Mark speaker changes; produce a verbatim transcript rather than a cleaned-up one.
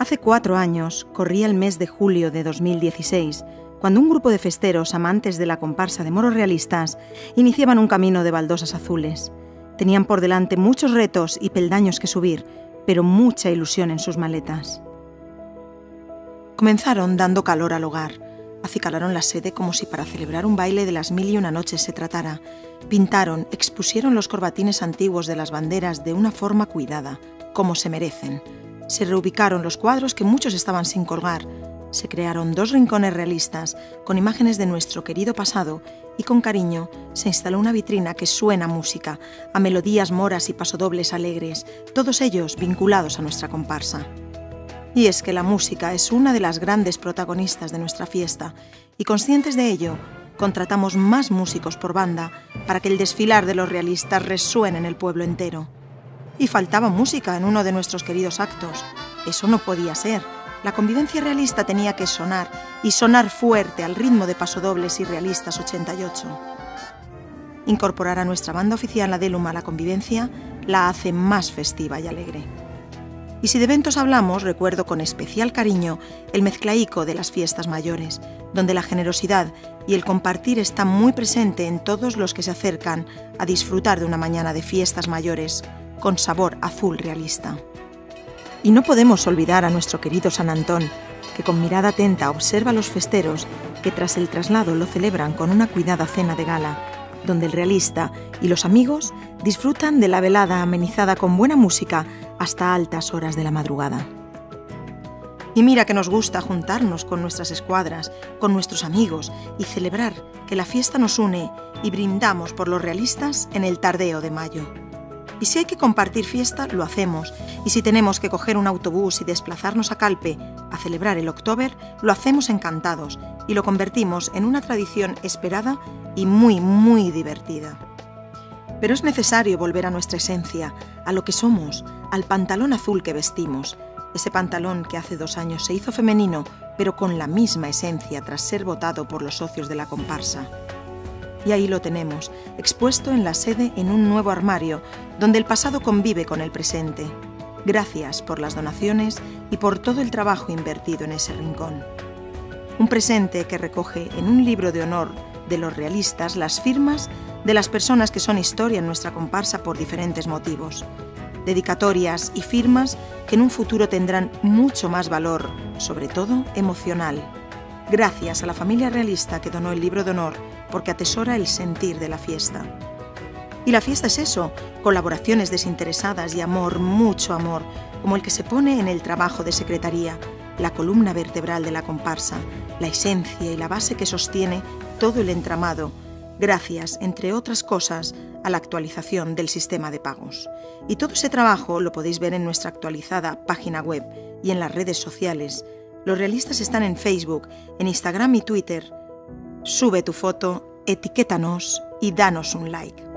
Speaker 1: Hace cuatro años, corría el mes de julio de dos mil dieciséis, cuando un grupo de festeros amantes de la comparsa de moros realistas iniciaban un camino de baldosas azules. Tenían por delante muchos retos y peldaños que subir, pero mucha ilusión en sus maletas. Comenzaron dando calor al hogar. Acicalaron la sede como si para celebrar un baile de las mil y una noches se tratara. Pintaron, expusieron los corbatines antiguos de las banderas de una forma cuidada, como se merecen. Se reubicaron los cuadros que muchos estaban sin colgar. Se crearon dos rincones realistas con imágenes de nuestro querido pasado y con cariño se instaló una vitrina que suena a música, a melodías moras y pasodobles alegres, todos ellos vinculados a nuestra comparsa. Y es que la música es una de las grandes protagonistas de nuestra fiesta y conscientes de ello, contratamos más músicos por banda para que el desfilar de los realistas resuene en el pueblo entero. Y faltaba música en uno de nuestros queridos actos. Eso no podía ser. La convivencia realista tenía que sonar, y sonar fuerte al ritmo de pasodobles y realistas ochenta y ocho. Incorporar a nuestra banda oficial Adelum a la convivencia la hace más festiva y alegre. Y si de eventos hablamos, recuerdo con especial cariño el mezclaico de las fiestas mayores, donde la generosidad y el compartir están muy presente en todos los que se acercan a disfrutar de una mañana de fiestas mayores con sabor azul realista. Y no podemos olvidar a nuestro querido San Antón, que con mirada atenta observa a los festeros que tras el traslado lo celebran con una cuidada cena de gala, donde el realista y los amigos disfrutan de la velada amenizada con buena música hasta altas horas de la madrugada. Y mira que nos gusta juntarnos con nuestras escuadras, con nuestros amigos y celebrar que la fiesta nos une y brindamos por los realistas en el tardeo de mayo. Y si hay que compartir fiesta, lo hacemos. Y si tenemos que coger un autobús y desplazarnos a Calpe a celebrar el Oktober, lo hacemos encantados y lo convertimos en una tradición esperada y muy, muy divertida. Pero es necesario volver a nuestra esencia, a lo que somos, al pantalón azul que vestimos. Ese pantalón que hace dos años se hizo femenino, pero con la misma esencia tras ser votado por los socios de la comparsa. Y ahí lo tenemos, expuesto en la sede en un nuevo armario, donde el pasado convive con el presente. Gracias por las donaciones y por todo el trabajo invertido en ese rincón. Un presente que recoge en un libro de honor de los realistas las firmas de las personas que son historia en nuestra comparsa por diferentes motivos. Dedicatorias y firmas que en un futuro tendrán mucho más valor, sobre todo emocional. Gracias a la familia realista que donó el libro de honor, porque atesora el sentir de la fiesta. Y la fiesta es eso, colaboraciones desinteresadas y amor, mucho amor, como el que se pone en el trabajo de secretaría, la columna vertebral de la comparsa, la esencia y la base que sostiene todo el entramado, gracias, entre otras cosas, a la actualización del sistema de pagos. Y todo ese trabajo lo podéis ver en nuestra actualizada página web y en las redes sociales. Los realistas están en Facebook, en Instagram y Twitter. Sube tu foto, etiquétanos y danos un like.